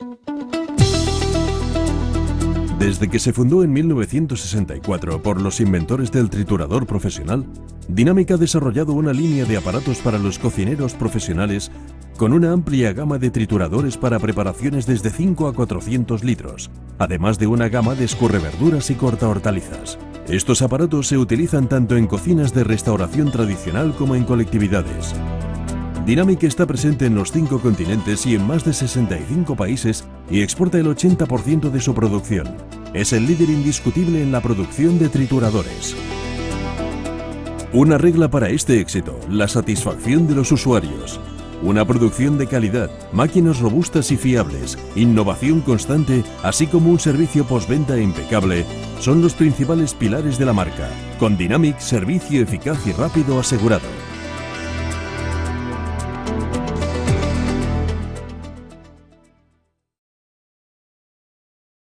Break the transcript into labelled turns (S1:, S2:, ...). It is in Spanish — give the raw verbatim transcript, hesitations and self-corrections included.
S1: Desde que se fundó en mil novecientos sesenta y cuatro por los inventores del triturador profesional, Dynamic ha desarrollado una línea de aparatos para los cocineros profesionales con una amplia gama de trituradores para preparaciones desde cinco a cuatrocientos litros, además de una gama de escurreverduras y corta hortalizas. Estos aparatos se utilizan tanto en cocinas de restauración tradicional como en colectividades. Dynamic está presente en los cinco continentes y en más de sesenta y cinco países y exporta el ochenta por ciento de su producción. Es el líder indiscutible en la producción de trituradores. Una regla para este éxito: la satisfacción de los usuarios. Una producción de calidad, máquinas robustas y fiables, innovación constante, así como un servicio postventa impecable, son los principales pilares de la marca. Con Dynamic, servicio eficaz y rápido asegurado.